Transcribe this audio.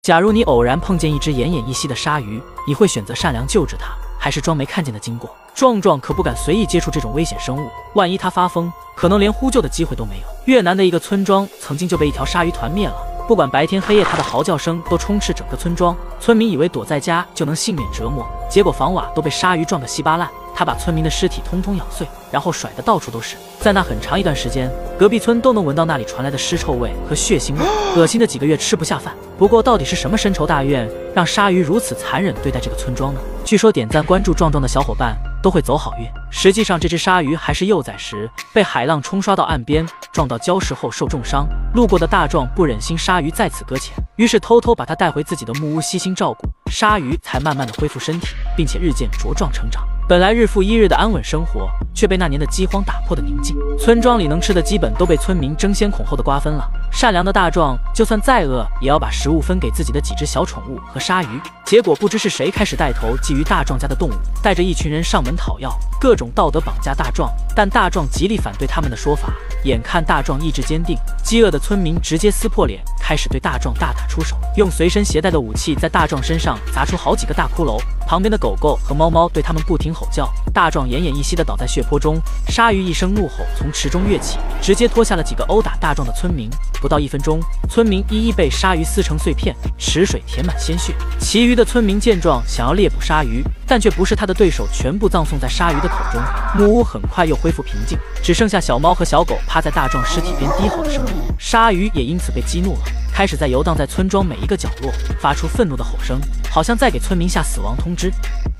假如你偶然碰见一只奄奄一息的鲨鱼，你会选择善良救治它，还是装没看见的经过？壮壮可不敢随意接触这种危险生物，万一它发疯，可能连呼救的机会都没有。越南的一个村庄曾经就被一条鲨鱼团灭了，不管白天黑夜，它的嚎叫声都充斥整个村庄。村民以为躲在家就能幸免折磨，结果房瓦都被鲨鱼撞得稀巴烂。它把村民的尸体通通咬碎，然后甩得到处都是。在那很长一段时间，隔壁村都能闻到那里传来的尸臭味和血腥味，恶心的几个月吃不下饭。不过，到底是什么深仇大怨，让鲨鱼如此残忍对待这个村庄呢？据说点赞关注壮壮的小伙伴都会走好运。实际上，这只鲨鱼还是幼崽时被海浪冲刷到岸边，撞到礁石后受重伤。路过的大壮不忍心鲨鱼在此搁浅，于是偷偷把它带回自己的木屋悉心照顾，鲨鱼才慢慢的恢复身体，并且日渐茁壮成长。本来日复一日的安稳生活，却被那年的饥荒打破的宁静。村庄里能吃的基本都被村民争先恐后的瓜分了。善良的大壮就算再饿，也要把食物分给自己的几只小宠物和鲨鱼。结果不知是谁开始带头觊觎大壮家的动物，带着一群人上门讨要，各种道德绑架大壮。但大壮极力反对他们的说法。眼看大壮意志坚定，饥饿的村民直接撕破脸，开始对大壮大打出手，用随身携带的武器在大壮身上砸出好几个大骷髅。旁边的狗狗和猫猫对他们不停吼叫，大壮奄奄一息地倒在血泊中。鲨鱼一声怒吼从池中跃起，直接拖下了几个殴打大壮的村民。不到1分钟，村民一一被鲨鱼撕成碎片，池水填满鲜血。其余的村民见状，想要猎捕鲨鱼，但却不是他的对手，全部葬送在鲨鱼的口中。木屋很快又恢复平静，只剩下小猫和小狗趴在大壮尸体边低吼的声音。鲨鱼也因此被激怒了，开始在游荡在村庄每一个角落，发出愤怒的吼声，好像在给村民下死亡通知。